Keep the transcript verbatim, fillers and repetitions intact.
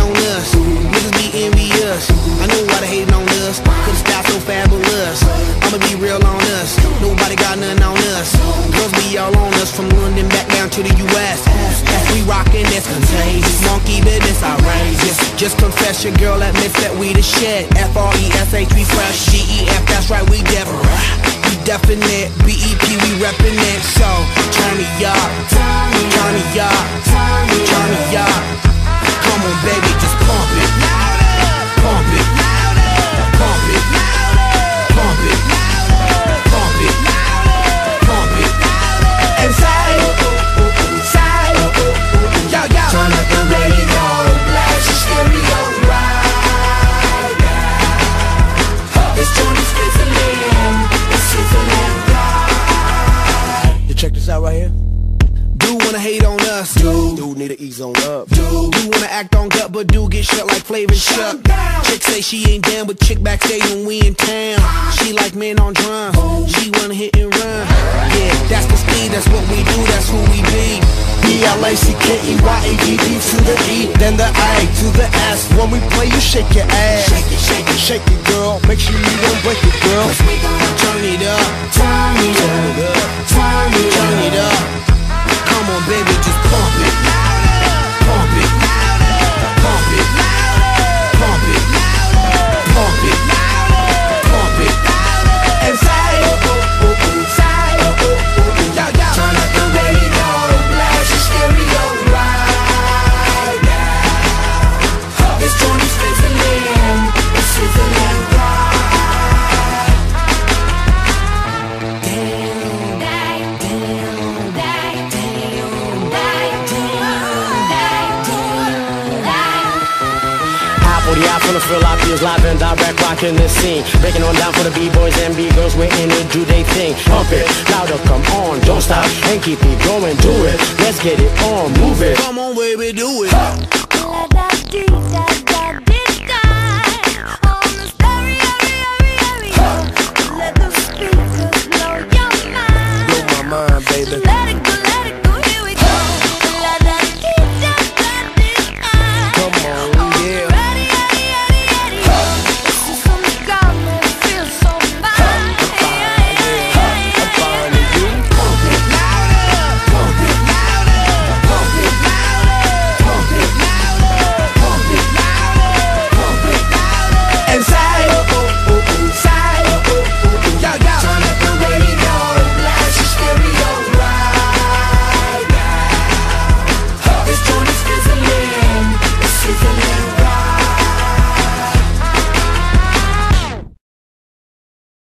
on us. Niggas be envious. I know why they hating on us. Cause the style so fabulous. I'ma be real on us. Nobody got nothing on us. Girls be all on us from London back down to the U S As we rockin', it's contagious. Monkey business outrageous. Just confess your girl admits that we the shit. F R E S H we fresh. G E F that's right we definite. We definite. B E P we reppin' it. So turn me up, turn me up, turn me up. Come on baby, just pump it, pump it, pump it, pump it, pump it, pump it. And say, say, yo yo. Turn up the radio, blast your stereo right now. This joint is sizzling, it's sizzling right. You check this out right here. Dude wanna hate on us, dude. Dude need to ease on up, dude. Dude wanna act on gut, but dude get shut like Flavor Chuck. Chick say she ain't down, but chick backstage when we in town. She like men on drums, she wanna hit and run. Yeah, that's the speed, that's what we do, that's who we be. B L A C K E Y A D D to the E, then the A to the S. When we play, you shake your ass. Shake it, shake it, shake it, girl. Make sure you don't break it, girl. Cause we gon' Turn it up, turn it up, turn it turn it up. Come on, baby, just pump it, pump it, pump it, pump it, pump it, pump it, and say, say, yo yo. Turn up the radio, blast your stereo right now. This joint is sizzling, it's sizzling right. Damn, damn, damn, damn, High for the eye from the fill out feels live and direct, rocking the scene. Breaking on down for the B-boys and B-girls, we're in it, do they thing. Pump it, louder, come on, don't stop, and keep it going, do it. Let's get it on, move it. Come on, baby, do it.